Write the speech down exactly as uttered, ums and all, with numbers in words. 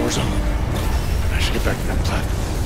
power's on. I should get back to that platform.